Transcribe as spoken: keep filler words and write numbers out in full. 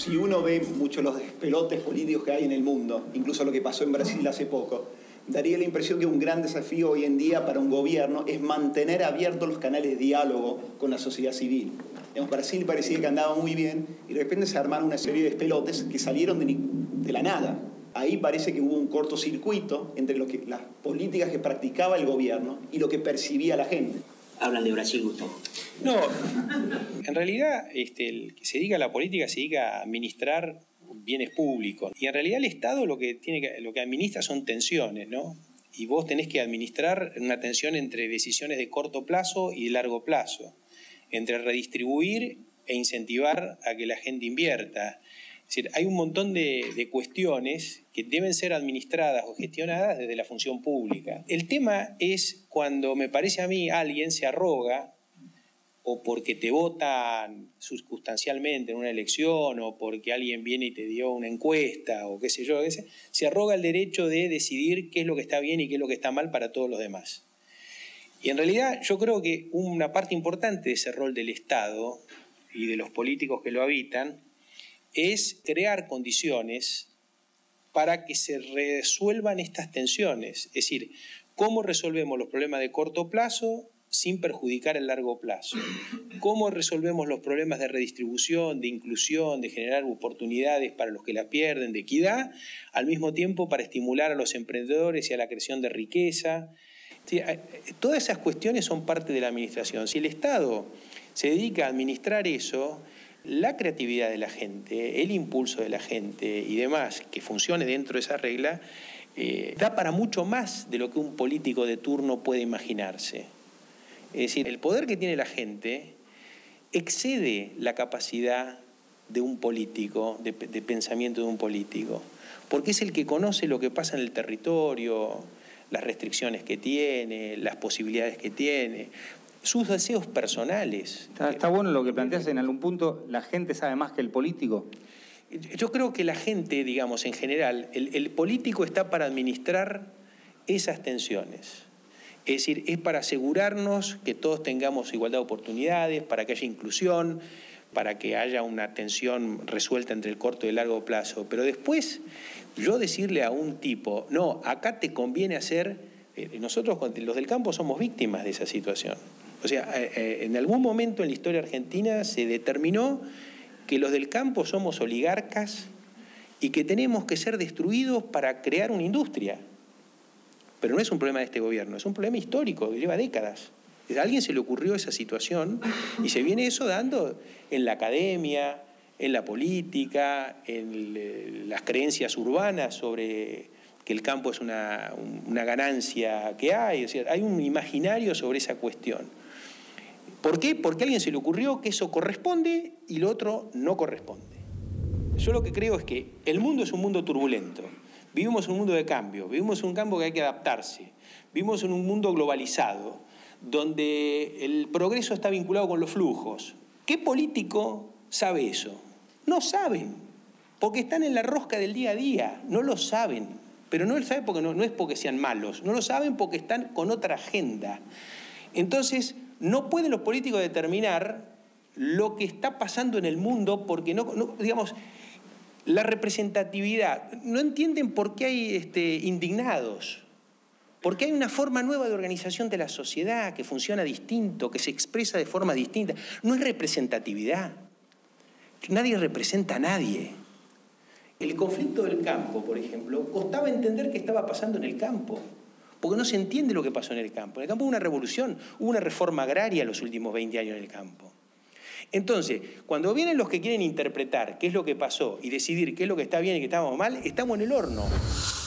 si uno ve mucho los despelotes políticos que hay en el mundo, incluso lo que pasó en Brasil hace poco, daría la impresión que un gran desafío hoy en día para un gobierno es mantener abiertos los canales de diálogo con la sociedad civil. En Brasil parecía que andaba muy bien y de repente se armaron una serie de despelotes que salieron de, de la nada. Ahí parece que hubo un cortocircuito entre lo que, las políticas que practicaba el gobierno y lo que percibía la gente. Hablan de Brasil, Gustavo. No, en realidad este, el que se dedica a la política se dedica a administrar bienes públicos. Y en realidad el Estado lo que, tiene que, lo que administra son tensiones, ¿no? Y vos tenés que administrar una tensión entre decisiones de corto plazo y de largo plazo, entre redistribuir e incentivar a que la gente invierta. Es decir, hay un montón de, de cuestiones que deben ser administradas o gestionadas desde la función pública. El tema es cuando, me parece a mí, alguien se arroga, o porque te votan circunstancialmente en una elección, o porque alguien viene y te dio una encuesta, o qué sé yo, qué sé, se arroga el derecho de decidir qué es lo que está bien y qué es lo que está mal para todos los demás. Y en realidad yo creo que una parte importante de ese rol del Estado y de los políticos que lo habitan es crear condiciones para que se resuelvan estas tensiones. Es decir, cómo resolvemos los problemas de corto plazo sin perjudicar el largo plazo. Cómo resolvemos los problemas de redistribución, de inclusión, de generar oportunidades para los que la pierden, de equidad, al mismo tiempo para estimular a los emprendedores y a la creación de riqueza. Sí, todas esas cuestiones son parte de la administración. Si el Estado se dedica a administrar eso, la creatividad de la gente, el impulso de la gente y demás, que funcione dentro de esa regla, eh, da para mucho más de lo que un político de turno puede imaginarse. Es decir, el poder que tiene la gente excede la capacidad de un político, de, de pensamiento de un político, porque es el que conoce lo que pasa en el territorio, las restricciones que tiene, las posibilidades que tiene, sus deseos personales. Está, está bueno lo que planteas en algún punto, ¿la gente sabe más que el político? Yo creo que la gente, digamos, en general, el, el político está para administrar esas tensiones. Es decir, es para asegurarnos que todos tengamos igualdad de oportunidades, para que haya inclusión, para que haya una tensión resuelta entre el corto y el largo plazo. Pero después, yo decirle a un tipo, no, acá te conviene hacer... Eh, nosotros, los del campo, somos víctimas de esa situación. O sea, eh, en algún momento en la historia argentina se determinó que los del campo somos oligarcas y que tenemos que ser destruidos para crear una industria. Pero no es un problema de este gobierno, es un problema histórico que lleva décadas. A alguien se le ocurrió esa situación y se viene eso dando en la academia, en la política, en las creencias urbanas sobre que el campo es una, una ganancia que hay. O sea, hay un imaginario sobre esa cuestión. ¿Por qué? Porque a alguien se le ocurrió que eso corresponde y lo otro no corresponde. Yo lo que creo es que el mundo es un mundo turbulento. Vivimos en un mundo de cambio, vivimos en un campo que hay que adaptarse, vivimos en un mundo globalizado, donde el progreso está vinculado con los flujos. ¿Qué político sabe eso? No saben, porque están en la rosca del día a día, no lo saben. Pero no lo saben porque no, no es porque sean malos, no lo saben porque están con otra agenda. Entonces, no pueden los políticos determinar lo que está pasando en el mundo porque no, no digamos... La representatividad, no entienden por qué hay este, indignados, porque hay una forma nueva de organización de la sociedad que funciona distinto, que se expresa de forma distinta. No es representatividad, nadie representa a nadie. El conflicto del campo, por ejemplo, costaba entender qué estaba pasando en el campo, porque no se entiende lo que pasó en el campo. En el campo hubo una revolución, hubo una reforma agraria en los últimos veinte años en el campo. Entonces, cuando vienen los que quieren interpretar qué es lo que pasó y decidir qué es lo que está bien y qué está mal, estamos en el horno.